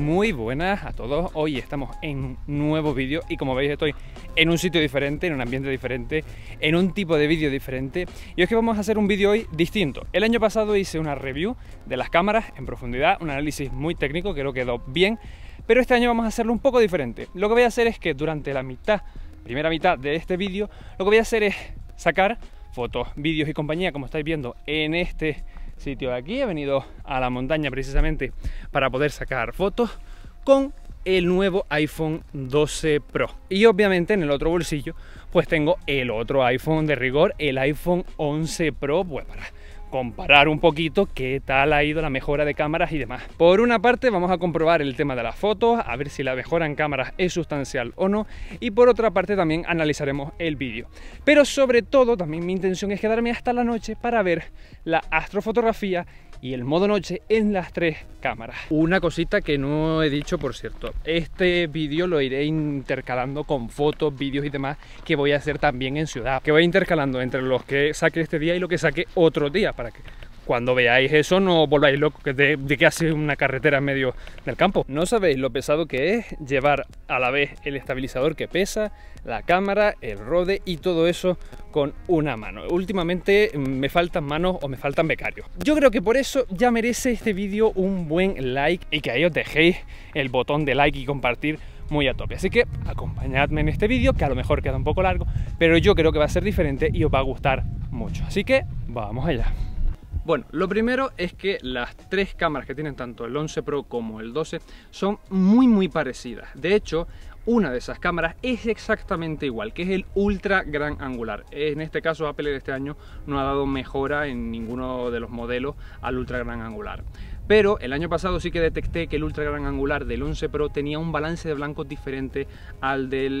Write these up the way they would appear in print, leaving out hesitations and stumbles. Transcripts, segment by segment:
Muy buenas a todos, hoy estamos en un nuevo vídeo y como veis estoy en un sitio diferente, en un ambiente diferente, en un tipo de vídeo diferente y es que vamos a hacer un vídeo hoy distinto. El año pasado hice una review de las cámaras en profundidad, un análisis muy técnico, creo que quedó bien, pero este año vamos a hacerlo un poco diferente. Lo que voy a hacer es que durante la primera mitad de este vídeo, lo que voy a hacer es sacar fotos, vídeos y compañía, como estáis viendo en este sitio de aquí. He venido a la montaña precisamente para poder sacar fotos con el nuevo iPhone 12 Pro. Y obviamente en el otro bolsillo pues tengo el otro iPhone de rigor, el iPhone 11 Pro, pues para comparar un poquito qué tal ha ido la mejora de cámaras y demás. Por una parte vamos a comprobar el tema de las fotos, a ver si la mejora en cámaras es sustancial o no, y por otra parte también analizaremos el vídeo. Pero sobre todo también mi intención es quedarme hasta la noche para ver la astrofotografía y el modo noche en las tres cámaras. Una cosita que no he dicho, por cierto, este vídeo lo iré intercalando con fotos, vídeos y demás que voy a hacer también en ciudad, que voy intercalando entre los que saque este día y lo que saque otro día, para que cuando veáis eso no volváis locos de que hace una carretera en medio del campo. No sabéis lo pesado que es llevar a la vez el estabilizador que pesa, la cámara, el rode y todo eso con una mano. Últimamente me faltan manos o me faltan becarios. Yo creo que por eso ya merece este vídeo un buen like y que ahí os dejéis el botón de like y compartir muy a tope. Así que acompañadme en este vídeo, que a lo mejor queda un poco largo, pero yo creo que va a ser diferente y os va a gustar mucho. Así que vamos allá. Bueno, lo primero es que las tres cámaras que tienen tanto el 11 Pro como el 12 son muy parecidas. De hecho, una de esas cámaras es exactamente igual, que es el ultra gran angular. En este caso Apple este año no ha dado mejora en ninguno de los modelos al ultra gran angular. Pero el año pasado sí que detecté que el ultra gran angular del 11 Pro tenía un balance de blancos diferente al del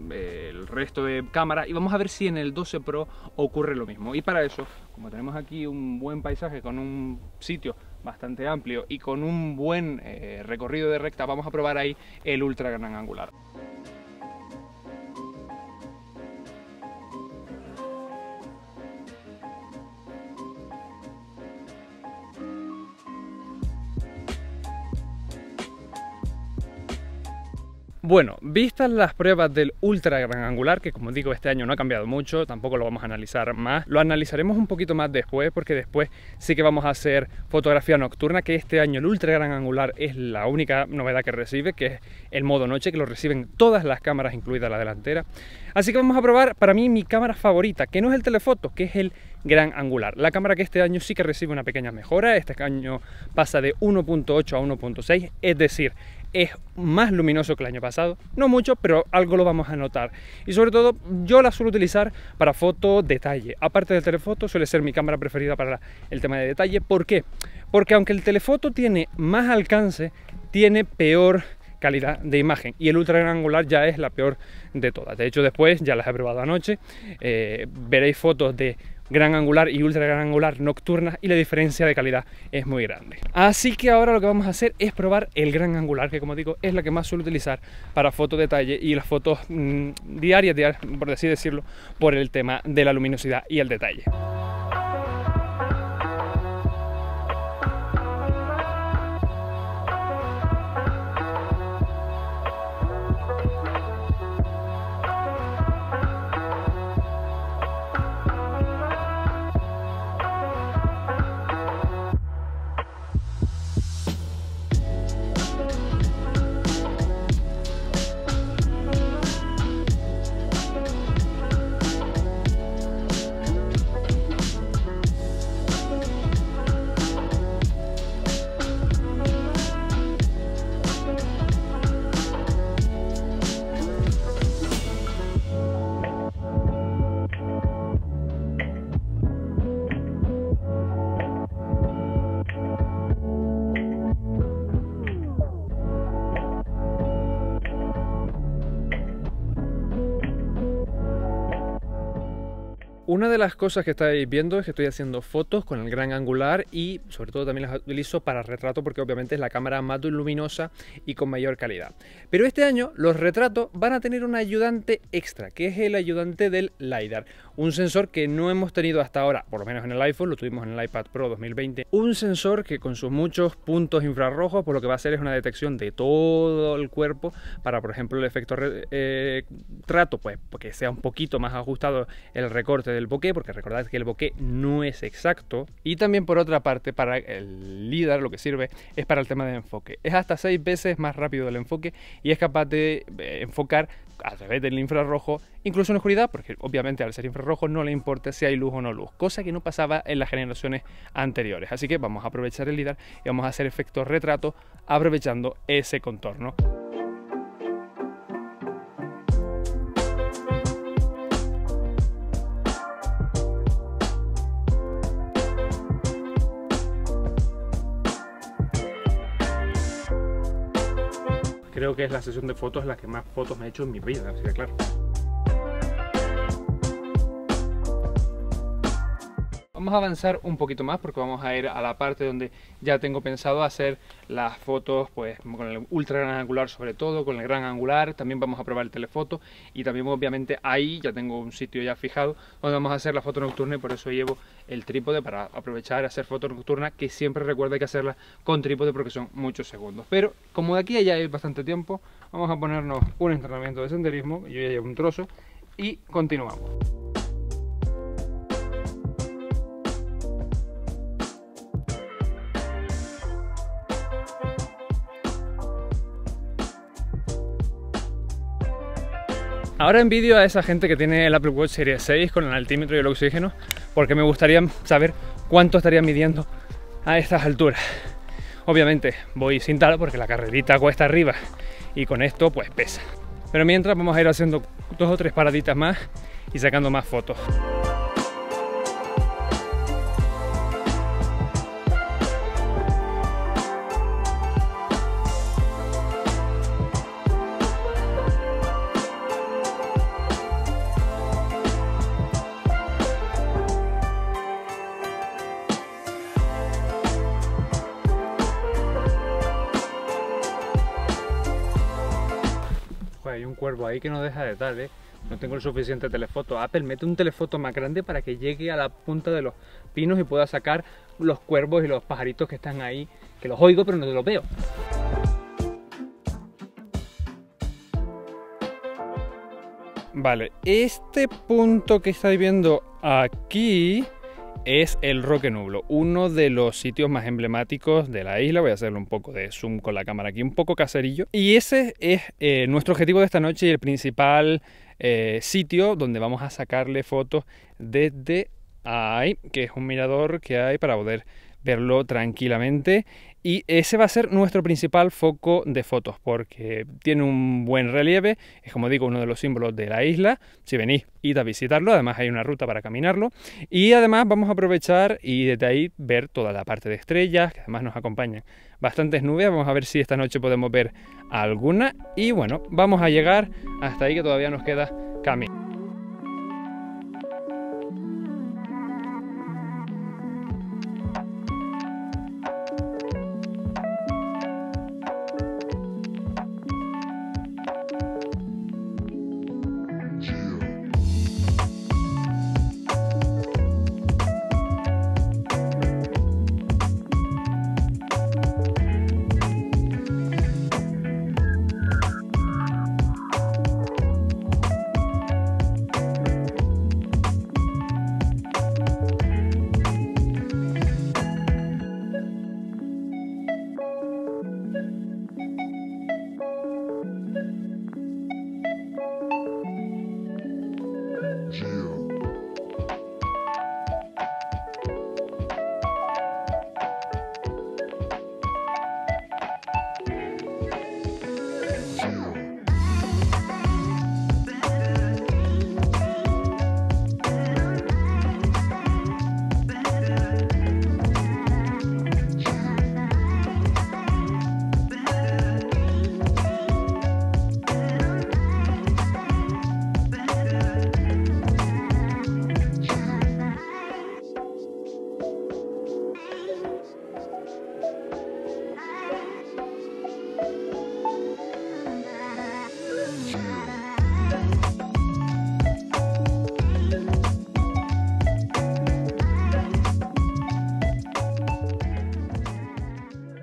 el resto de cámaras, y vamos a ver si en el 12 Pro ocurre lo mismo. Y para eso, como tenemos aquí un buen paisaje con un sitio bastante amplio y con un buen recorrido de recta, vamos a probar ahí el ultra gran angular. Bueno, vistas las pruebas del ultra gran angular, que como digo este año no ha cambiado mucho, tampoco lo vamos a analizar más, lo analizaremos un poquito más después, porque después sí que vamos a hacer fotografía nocturna, que este año el ultra gran angular es la única novedad que recibe, que es el modo noche, que lo reciben todas las cámaras, incluida la delantera. Así que vamos a probar, para mí, mi cámara favorita, que no es el telefoto, que es el gran angular. La cámara que este año sí que recibe una pequeña mejora. Este año pasa de 1.8 a 1.6, es decir, es más luminoso que el año pasado, no mucho, pero algo lo vamos a notar. Y sobre todo yo la suelo utilizar para foto detalle. Aparte del telefoto, suele ser mi cámara preferida para el tema de detalle. ¿Por qué? Porque aunque el telefoto tiene más alcance, tiene peor calidad de imagen, y el ultra gran angular ya es la peor de todas. De hecho, después ya las he probado anoche, veréis fotos de gran angular y ultra gran angular nocturnas y la diferencia de calidad es muy grande. Así que ahora lo que vamos a hacer es probar el gran angular, que como digo es la que más suelo utilizar para foto detalle y las fotos diarias, por así decirlo, por el tema de la luminosidad y el detalle. Una de las cosas que estáis viendo es que estoy haciendo fotos con el gran angular y sobre todo también las utilizo para retrato porque obviamente es la cámara más luminosa y con mayor calidad. Pero este año los retratos van a tener un ayudante extra, que es el ayudante del LiDAR. Un sensor que no hemos tenido hasta ahora, por lo menos en el iPhone, lo tuvimos en el iPad Pro 2020. Un sensor que con sus muchos puntos infrarrojos, por lo que va a hacer es una detección de todo el cuerpo para, por ejemplo, el efecto retrato, pues porque sea un poquito más ajustado el recorte del bokeh, porque recordad que el bokeh no es exacto. Y también por otra parte, para el LiDAR lo que sirve es para el tema de enfoque. Es hasta 6 veces más rápido el enfoque y es capaz de enfocar a través del infrarrojo, incluso en oscuridad, porque obviamente al ser infrarrojo no le importa si hay luz o no luz, cosa que no pasaba en las generaciones anteriores. Así que vamos a aprovechar el LiDAR y vamos a hacer efectos retrato aprovechando ese contorno. Creo que es la sesión de fotos la que más fotos me he hecho en mi vida, así que claro. Vamos a avanzar un poquito más porque vamos a ir a la parte donde ya tengo pensado hacer las fotos pues con el ultra gran angular, sobre todo con el gran angular. También vamos a probar el telefoto y también obviamente ahí ya tengo un sitio ya fijado donde vamos a hacer la foto nocturna y por eso llevo el trípode para aprovechar y hacer foto nocturna, que siempre recuerda que hacerla con trípode porque son muchos segundos. Pero como de aquí a allá hay bastante tiempo, vamos a ponernos un entrenamiento de senderismo. Yo ya llevo un trozo y continuamos. Ahora envidio a esa gente que tiene el Apple Watch Series 6 con el altímetro y el oxígeno, porque me gustaría saber cuánto estaría midiendo a estas alturas. Obviamente voy sin tal porque la carrerita cuesta arriba y con esto pues pesa. Pero mientras vamos a ir haciendo 2 o 3 paraditas más y sacando más fotos. Hay un cuervo ahí que no deja de tal, ¿eh? No tengo el suficiente telefoto. Apple mete un telefoto más grande para que llegue a la punta de los pinos y pueda sacar los cuervos y los pajaritos que están ahí, que los oigo pero no los veo. Vale, este punto que estáis viendo aquí es el Roque Nublo, uno de los sitios más emblemáticos de la isla. Voy a hacerle un poco de zoom con la cámara aquí, un poco caserillo. Y ese es nuestro objetivo de esta noche y el principal sitio donde vamos a sacarle fotos desde ahí, que es un mirador que hay para poder verlo tranquilamente. Y ese va a ser nuestro principal foco de fotos porque tiene un buen relieve, es como digo uno de los símbolos de la isla. Si venís, id a visitarlo, además hay una ruta para caminarlo y además vamos a aprovechar y desde ahí ver toda la parte de estrellas, que además nos acompañan bastantes nubes. Vamos a ver si esta noche podemos ver alguna y bueno, vamos a llegar hasta ahí que todavía nos queda camino.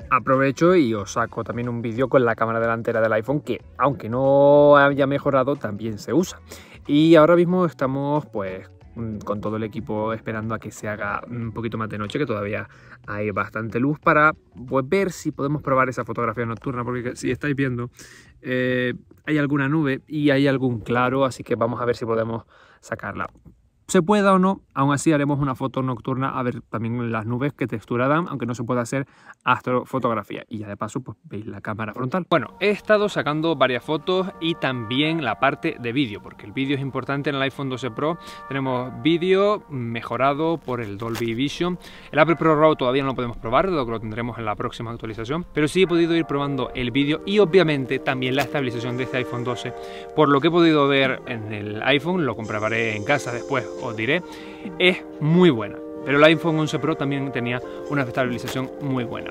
aprovecho y os saco también un vídeo con la cámara delantera del iPhone, que aunque no haya mejorado, también se usa. Y ahora mismo estamos pues con todo el equipo esperando a que se haga un poquito más de noche, que todavía hay bastante luz, para pues ver si podemos probar esa fotografía nocturna, porque si estáis viendo hay alguna nube y hay algún claro, así que vamos a ver si podemos sacarla. Se pueda o no, aún así haremos una foto nocturna a ver también las nubes qué textura dan, aunque no se pueda hacer astrofotografía. Y ya de paso pues veis la cámara frontal. Bueno, he estado sacando varias fotos y también la parte de vídeo, porque el vídeo es importante en el iPhone 12 Pro. Tenemos vídeo mejorado por el Dolby Vision. El Apple Pro RAW todavía no lo podemos probar, lo que lo tendremos en la próxima actualización, pero sí he podido ir probando el vídeo y obviamente también la estabilización de este iPhone 12. Por lo que he podido ver en el iPhone, lo comprobaré en casa después, os diré, es muy buena, pero el iPhone 11 Pro también tenía una estabilización muy buena.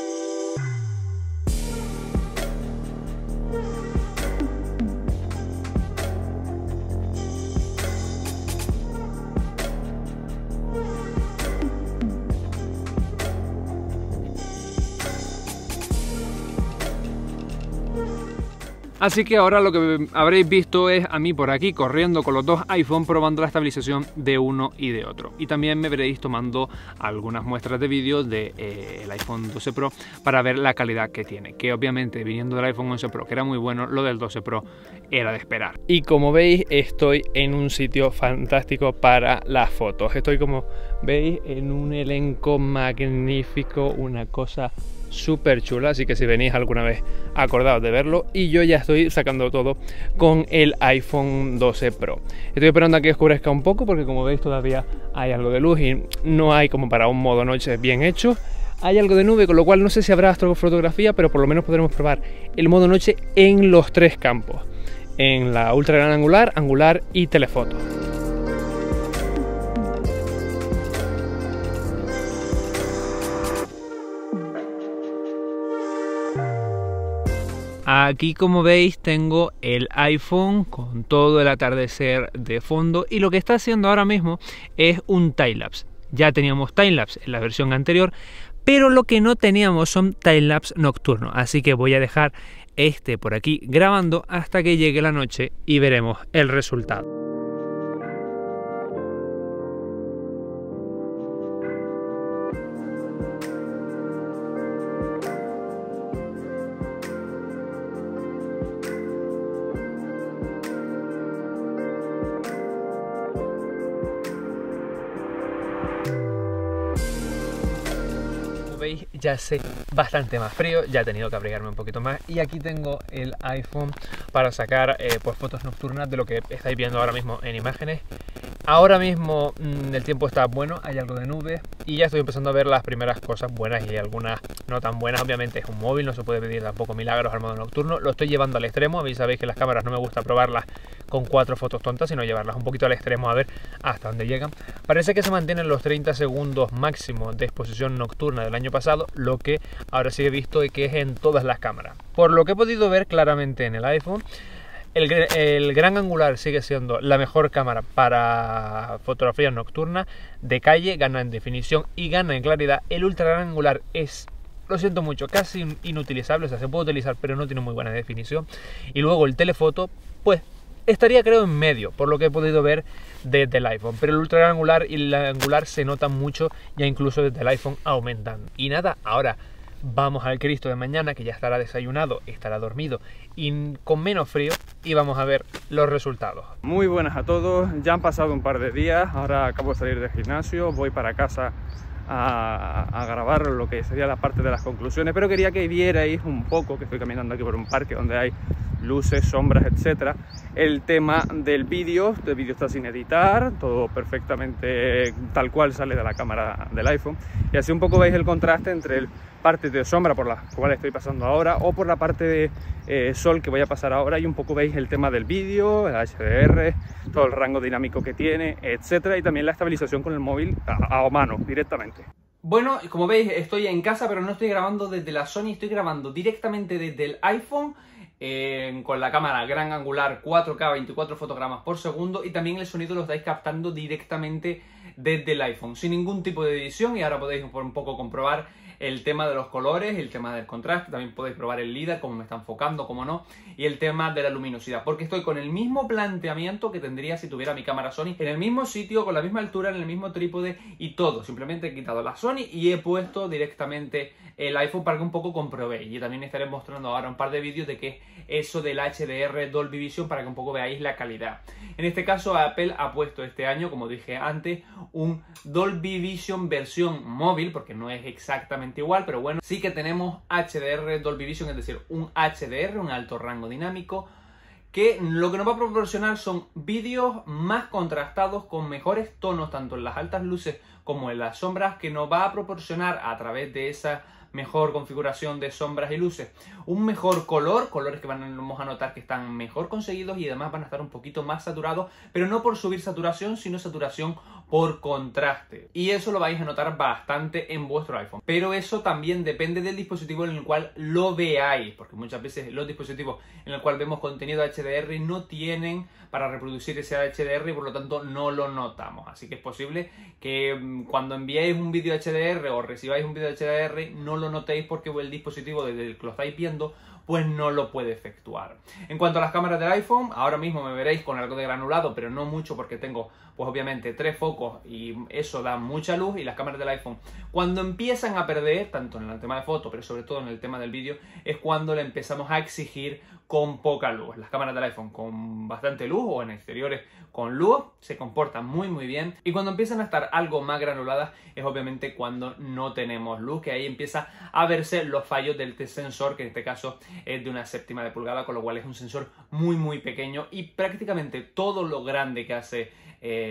Así que ahora lo que habréis visto es a mí por aquí corriendo con los dos iPhone probando la estabilización de uno y de otro. Y también me veréis tomando algunas muestras de vídeo del iPhone 12 Pro para ver la calidad que tiene. Que obviamente viniendo del iPhone 11 Pro, que era muy bueno, lo del 12 Pro era de esperar. Y como veis estoy en un sitio fantástico para las fotos. Estoy, como veis, en un elenco magnífico, una cosa súper chula, así que si venís alguna vez acordaos de verlo. Y yo ya estoy sacando todo con el iPhone 12 Pro. Estoy esperando a que oscurezca un poco porque como veis todavía hay algo de luz y no hay como para un modo noche bien hecho. Hay algo de nube, con lo cual no sé si habrá astrofotografía, pero por lo menos podremos probar el modo noche en los tres campos, en la ultra gran angular, angular y telefoto. Aquí, como veis, tengo el iPhone con todo el atardecer de fondo y lo que está haciendo ahora mismo es un timelapse. Ya teníamos timelapse en la versión anterior, pero lo que no teníamos son timelapse nocturnos, así que voy a dejar este por aquí grabando hasta que llegue la noche y veremos el resultado. Veis, ya hace bastante más frío, ya he tenido que abrigarme un poquito más y aquí tengo el iPhone para sacar pues, fotos nocturnas de lo que estáis viendo ahora mismo en imágenes. Ahora mismo el tiempo está bueno, hay algo de nubes y ya estoy empezando a ver las primeras cosas buenas y algunas no tan buenas. Obviamente es un móvil, no se puede pedir tampoco milagros al modo nocturno, lo estoy llevando al extremo. A mí sabéis que las cámaras no me gusta probarlas con 4 fotos tontas, sino llevarlas un poquito al extremo a ver hasta dónde llegan. Parece que se mantienen los 30 segundos máximo de exposición nocturna del año pasado, lo que ahora sí he visto y que es en todas las cámaras. Por lo que he podido ver claramente en el iPhone, el gran angular sigue siendo la mejor cámara para fotografía nocturna de calle, gana en definición y gana en claridad. El ultra gran angular es, lo siento mucho, casi inutilizable, o sea, se puede utilizar pero no tiene muy buena definición. Y luego el telefoto, pues estaría creo en medio, por lo que he podido ver desde el iPhone, pero el ultra gran angular y el angular se notan mucho, ya incluso desde el iPhone aumentando. Y nada, ahora vamos al Cristo de mañana, que ya estará desayunado, estará dormido y con menos frío, y vamos a ver los resultados. Muy buenas a todos, ya han pasado un par de días, ahora acabo de salir del gimnasio, voy para casa a grabar lo que sería la parte de las conclusiones, pero quería que vierais un poco, que estoy caminando aquí por un parque donde hay luces, sombras, etcétera, el tema del vídeo. El vídeo está sin editar, todo perfectamente tal cual sale de la cámara del iPhone, y así un poco veis el contraste entre el parte de sombra por la cual estoy pasando ahora o por la parte de sol que voy a pasar ahora, y un poco veis el tema del vídeo, el HDR, todo el rango dinámico que tiene, etcétera, y también la estabilización con el móvil a mano directamente. Bueno, como veis estoy en casa, pero no estoy grabando desde la Sony, estoy grabando directamente desde el iPhone con la cámara gran angular 4K 24 fotogramas por segundo, y también el sonido lo estáis captando directamente desde el iPhone, sin ningún tipo de edición, y ahora podéis un poco comprobar el tema de los colores, el tema del contraste, también podéis probar el LiDAR, cómo me está enfocando, cómo no, y el tema de la luminosidad, porque estoy con el mismo planteamiento que tendría si tuviera mi cámara Sony, en el mismo sitio, con la misma altura, en el mismo trípode y todo. Simplemente he quitado la Sony y he puesto directamente el iPhone para que un poco comprobéis, y también estaré mostrando ahora un par de vídeos de qué es eso del HDR Dolby Vision para que un poco veáis la calidad. En este caso Apple ha puesto este año, como dije antes, un Dolby Vision versión móvil, porque no es exactamente igual, pero bueno, sí que tenemos HDR Dolby Vision, es decir, un HDR, un alto rango dinámico, que lo que nos va a proporcionar son vídeos más contrastados con mejores tonos, tanto en las altas luces como en las sombras, que nos va a proporcionar a través de esa mejor configuración de sombras y luces un mejor color, colores que vamos a notar que están mejor conseguidos y además van a estar un poquito más saturados, pero no por subir saturación, sino saturación por contraste. Y eso lo vais a notar bastante en vuestro iPhone. Pero eso también depende del dispositivo en el cual lo veáis, porque muchas veces los dispositivos en el cual vemos contenido HDR no tienen para reproducir ese HDR y por lo tanto no lo notamos. Así que es posible que cuando enviéis un vídeo HDR o recibáis un vídeo HDR no lo notéis porque el dispositivo desde el que lo estáis viendo pues no lo puede efectuar. En cuanto a las cámaras del iPhone, ahora mismo me veréis con algo de granulado, pero no mucho porque tengo pues obviamente 3 focos y eso da mucha luz, y las cámaras del iPhone cuando empiezan a perder, tanto en el tema de foto pero sobre todo en el tema del vídeo, es cuando le empezamos a exigir con poca luz. Las cámaras del iPhone con bastante luz o en exteriores con luz se comportan muy bien, y cuando empiezan a estar algo más granuladas es obviamente cuando no tenemos luz, que ahí empieza a verse los fallos del sensor, que en este caso es de 1/7 de pulgada, con lo cual es un sensor muy pequeño, y prácticamente todo lo grande que hace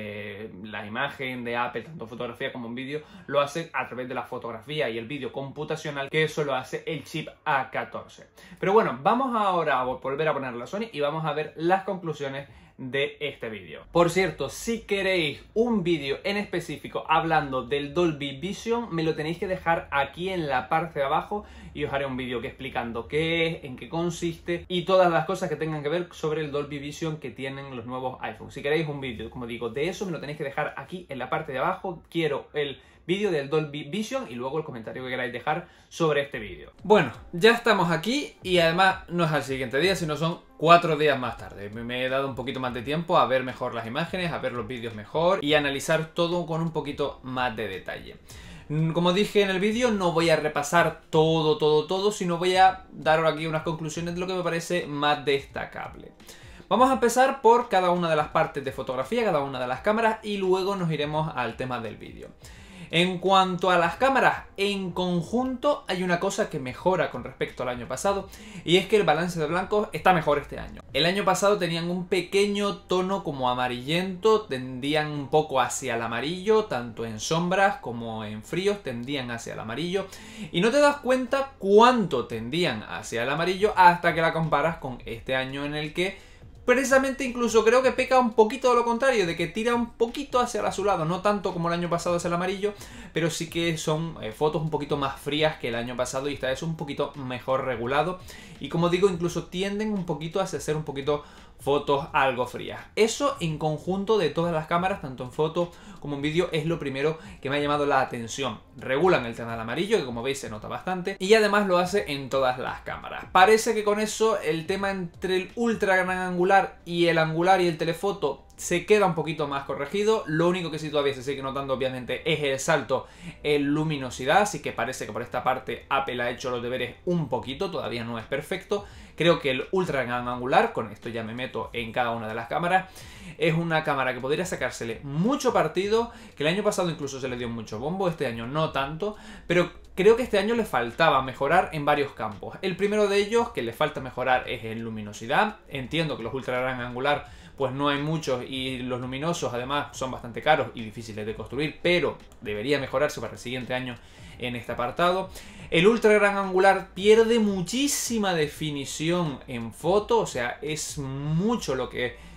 la imagen de Apple, tanto fotografía como en vídeo, lo hace a través de la fotografía y el vídeo computacional, que eso lo hace el chip A14. Pero bueno, vamos ahora a volver a poner la Sony y vamos a ver las conclusiones de este vídeo. Por cierto, si queréis un vídeo en específico hablando del Dolby Vision, me lo tenéis que dejar aquí en la parte de abajo y os haré un vídeo explicando qué es, en qué consiste y todas las cosas que tengan que ver sobre el Dolby Vision que tienen los nuevos iPhones. Si queréis un vídeo, como digo, de eso, me lo tenéis que dejar aquí en la parte de abajo. Quiero el vídeo del Dolby Vision y luego el comentario que queráis dejar sobre este vídeo. Bueno, ya estamos aquí y además no es al siguiente día, sino son 4 días más tarde. Me he dado un poquito más de tiempo a ver mejor las imágenes, a ver los vídeos mejor y a analizar todo con un poquito más de detalle. Como dije en el vídeo, no voy a repasar todo, sino voy a daros aquí unas conclusiones de lo que me parece más destacable. Vamos a empezar por cada una de las partes de fotografía, cada una de las cámaras, y luego nos iremos al tema del vídeo. En cuanto a las cámaras en conjunto, hay una cosa que mejora con respecto al año pasado, y es que el balance de blancos está mejor este año. El año pasado tenían un pequeño tono como amarillento, tendían un poco hacia el amarillo, tanto en sombras como en fríos tendían hacia el amarillo, y no te das cuenta cuánto tendían hacia el amarillo hasta que la comparas con este año, en el que precisamente incluso creo que peca un poquito de lo contrario, de que tira un poquito hacia el azulado, no tanto como el año pasado hacia el amarillo, pero sí que son fotos un poquito más frías que el año pasado, y esta vez un poquito mejor regulado, y como digo, incluso tienden un poquito a ser un poquito fotos algo frías. Eso en conjunto de todas las cámaras, tanto en foto como en vídeo, es lo primero que me ha llamado la atención. Regulan el tema del amarillo, que como veis se nota bastante, y además lo hace en todas las cámaras. Parece que con eso el tema entre el ultra gran angular y el angular y el telefoto se queda un poquito más corregido. Lo único que sí todavía se sigue notando obviamente es el salto en luminosidad, así que parece que por esta parte Apple ha hecho los deberes un poquito, todavía no es perfecto. Creo que el ultra gran angular, con esto ya me meto en cada una de las cámaras, es una cámara que podría sacársele mucho partido, que el año pasado incluso se le dio mucho bombo, este año no tanto, pero creo que este año le faltaba mejorar en varios campos. El primero de ellos que le falta mejorar es en luminosidad. Entiendo que los ultra gran angular pues no hay muchos y los luminosos además son bastante caros y difíciles de construir, pero debería mejorarse para el siguiente año en este apartado. El ultra gran angular pierde muchísima definición en foto, o sea, es mucho lo que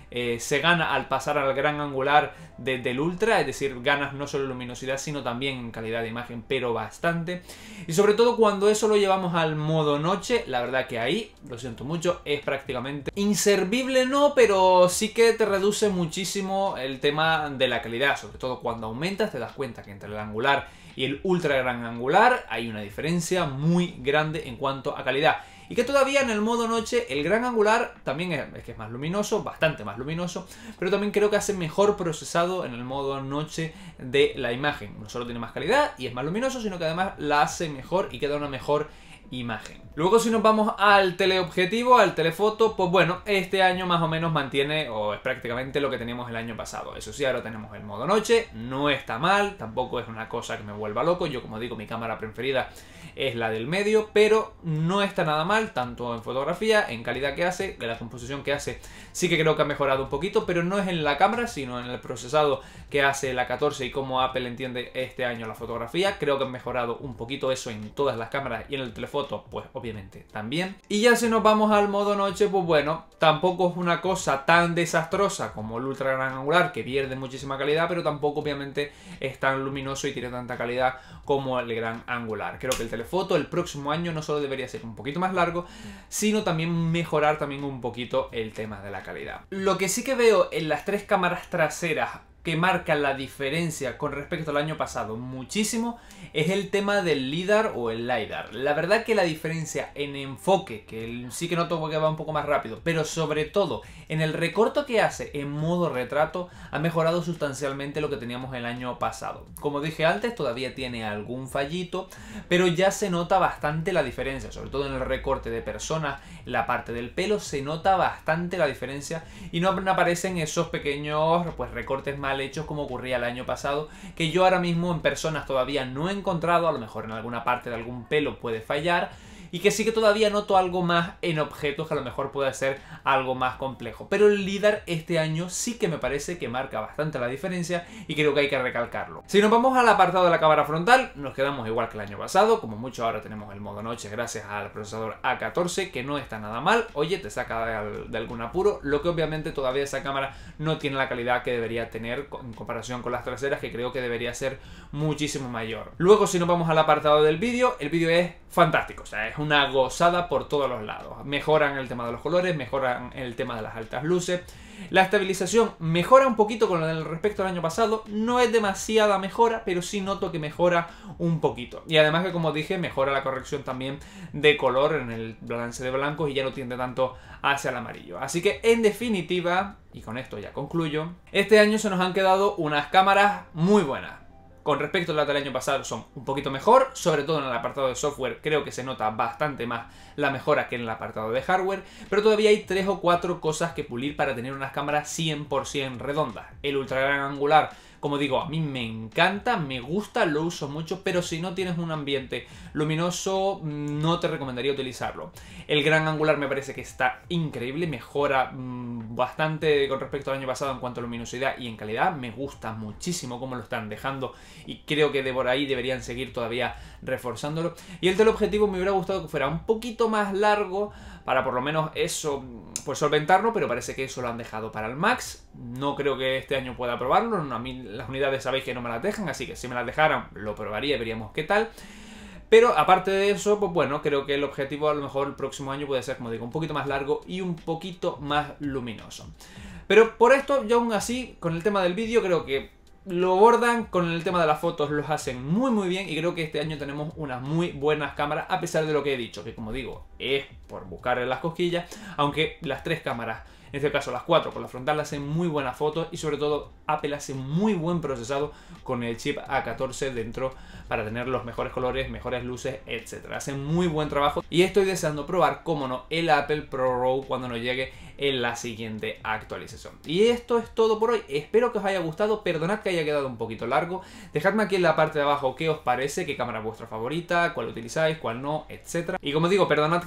se gana al pasar al gran angular del Ultra, es decir, ganas no solo en luminosidad sino también en calidad de imagen, pero bastante. Y sobre todo cuando eso lo llevamos al modo noche, la verdad que ahí, lo siento mucho, es prácticamente inservible, no, pero sí que te reduce muchísimo el tema de la calidad, sobre todo cuando aumentas te das cuenta que entre el angular y el ultra gran angular hay una diferencia muy grande en cuanto a calidad. Y que todavía en el modo noche el gran angular también es que es más luminoso, bastante más luminoso, pero también creo que hace mejor procesado en el modo noche de la imagen. No solo tiene más calidad y es más luminoso, sino que además la hace mejor y queda una mejor imagen. Luego, si nos vamos al teleobjetivo, al telefoto, pues bueno, este año más o menos mantiene o es prácticamente lo que teníamos el año pasado. Eso sí, ahora tenemos el modo noche, no está mal, tampoco es una cosa que me vuelva loco. Yo, como digo, mi cámara preferida es la del medio, pero no está nada mal, tanto en fotografía, en calidad que hace, en la composición que hace, sí que creo que ha mejorado un poquito, pero no es en la cámara, sino en el procesado que hace la 14 y cómo Apple entiende este año la fotografía. Creo que han mejorado un poquito eso en todas las cámaras y en el telefoto, pues obviamente también. Y ya si nos vamos al modo noche, pues bueno, tampoco es una cosa tan desastrosa como el ultra gran angular, que pierde muchísima calidad, pero tampoco obviamente es tan luminoso y tiene tanta calidad como el gran angular. Creo que el telefoto el próximo año no solo debería ser un poquito más largo, sino también mejorar también un poquito el tema de la calidad. Lo que sí que veo en las tres cámaras traseras que marcan la diferencia con respecto al año pasado muchísimo es el tema del LiDAR o el LiDAR. La verdad que la diferencia en enfoque, que sí que noto que va un poco más rápido, pero sobre todo en el recorte que hace en modo retrato, ha mejorado sustancialmente lo que teníamos el año pasado. Como dije antes, todavía tiene algún fallito, pero ya se nota bastante la diferencia, sobre todo en el recorte de personas, la parte del pelo, se nota bastante la diferencia y no aparecen esos pequeños pues recortes mal hechos como ocurría el año pasado, que yo ahora mismo en personas todavía no he encontrado. A lo mejor en alguna parte de algún pelo puede fallar, y que sí que todavía noto algo más en objetos que a lo mejor puede ser algo más complejo. Pero el LiDAR este año sí que me parece que marca bastante la diferencia y creo que hay que recalcarlo. Si nos vamos al apartado de la cámara frontal, nos quedamos igual que el año pasado. Como mucho ahora tenemos el modo noche gracias al procesador A14, que no está nada mal. Oye, te saca de algún apuro, lo que obviamente todavía esa cámara no tiene la calidad que debería tener en comparación con las traseras, que creo que debería ser muchísimo mayor. Luego, si nos vamos al apartado del vídeo, el vídeo es fantástico, o sea, es una gozada por todos los lados. Mejoran el tema de los colores, mejoran el tema de las altas luces. La estabilización mejora un poquito con el respecto al año pasado. No es demasiada mejora, pero sí noto que mejora un poquito. Y además que, como dije, mejora la corrección también de color en el balance de blancos y ya no tiende tanto hacia el amarillo. Así que, en definitiva, y con esto ya concluyo, este año se nos han quedado unas cámaras muy buenas. Con respecto a las del año pasado son un poquito mejor, sobre todo en el apartado de software creo que se nota bastante más la mejora que en el apartado de hardware, pero todavía hay 3 o 4 cosas que pulir para tener unas cámaras 100% redondas. El ultra gran angular, como digo, a mí me encanta, me gusta, lo uso mucho, pero si no tienes un ambiente luminoso no te recomendaría utilizarlo. El gran angular me parece que está increíble, mejora bastante con respecto al año pasado en cuanto a luminosidad y en calidad. Me gusta muchísimo cómo lo están dejando y creo que de por ahí deberían seguir todavía reforzándolo. Y el teleobjetivo me hubiera gustado que fuera un poquito más largo para por lo menos eso, pues solventarlo, pero parece que eso lo han dejado para el Max. No creo que este año pueda probarlo, a mí las unidades sabéis que no me las dejan, así que si me las dejaran lo probaría y veríamos qué tal. Pero aparte de eso, pues bueno, creo que el objetivo a lo mejor el próximo año puede ser, como digo, un poquito más largo y un poquito más luminoso. Pero por esto, yo aún así, con el tema del vídeo, creo que lo bordan, con el tema de las fotos los hacen muy bien y creo que este año tenemos unas muy buenas cámaras, a pesar de lo que he dicho, que como digo, es por buscar en las cosquillas, aunque las 3 cámaras, en este caso las 4 con la frontal, hacen muy buenas fotos y sobre todo Apple hace muy buen procesado con el chip A14 dentro para tener los mejores colores, mejores luces, etc. Hacen muy buen trabajo y estoy deseando probar, como no, el Apple Pro Raw cuando nos llegue en la siguiente actualización. Y esto es todo por hoy. Espero que os haya gustado. Perdonad que haya quedado un poquito largo. Dejadme aquí en la parte de abajo qué os parece, qué cámara es vuestra favorita, cuál utilizáis, cuál no, etc. Y como digo, perdonad que os haya quedado un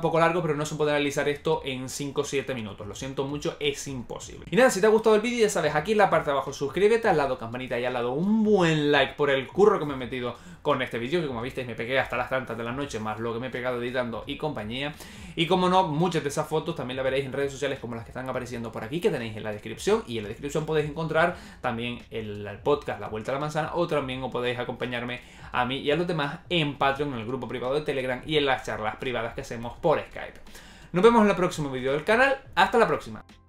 poco largo, pero no se puede analizar esto en 5 o 7 minutos. Lo siento mucho, es imposible. Y nada, si te ha gustado el vídeo, ya sabes, aquí en la parte de abajo suscríbete, al lado campanita y al lado un buen like por el curro que me he metido con este vídeo, que como visteis me pegué hasta las tantas de la noche, más lo que me he pegado editando y compañía. Y como no, muchas de esas fotos también las veréis en redes sociales como las que están apareciendo por aquí, que tenéis en la descripción. Y en la descripción podéis encontrar también el podcast La Vuelta a la Manzana, o también os podéis acompañarme a mí y a los demás en Patreon, en el grupo privado de Telegram y en las charlas privadas que hacemos por Skype. Nos vemos en el próximo vídeo del canal. Hasta la próxima.